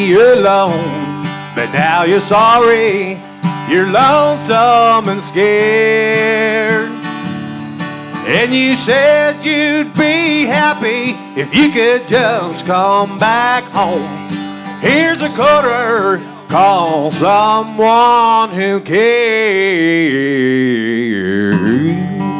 be alone. But now you're sorry, you're lonesome and scared. And you said you'd be happy if you could just come back home. Here's a quarter, call someone who cares.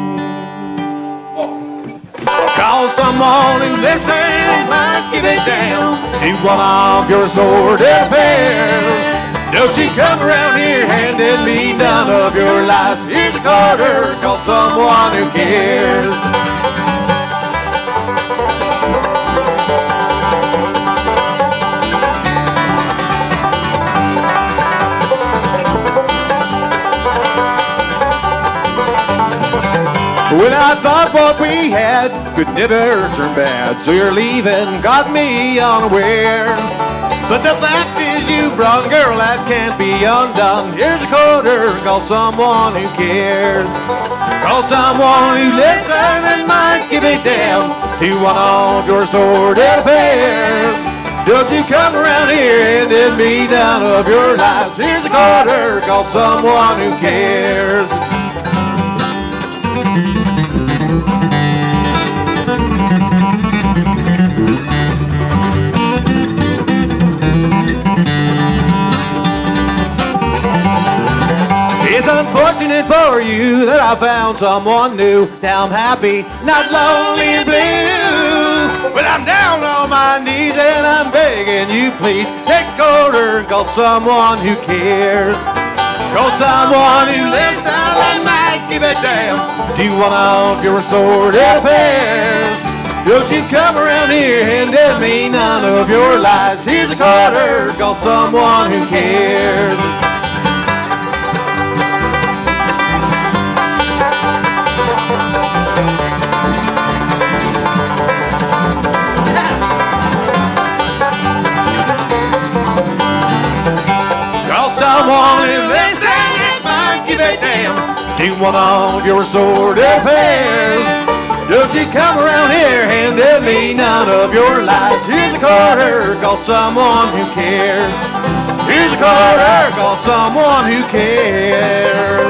Call someone who listens and might give it down to one of your sordid affairs. Don't you come around here handing me none of your lies. Here's a quarter, call someone who cares. When I thought what we had could never turn bad, so you're leaving got me unaware. But the fact is you've run, girl, that can't be undone. Here's a quarter, call someone who cares. Call someone who listens and might give it down to one of your sordid affairs. Don't you come around here handing me none of your lies. Here's a quarter, call someone who cares. It's unfortunate for you that I found someone new. Now I'm happy, not lonely and blue. But I'm down on my knees and I'm begging you, please take a quarter and call someone who cares. Call someone who listens and might give it down to one of your sordid affairs. Don't you come around here handing me none of your lies. Here's a quarter, call someone who cares. Someone who listens and might give it down to one of your sordid affairs. Don't you come around here handing me none of your lies. Here's a quarter, call someone who cares. Here's a quarter, call someone who cares.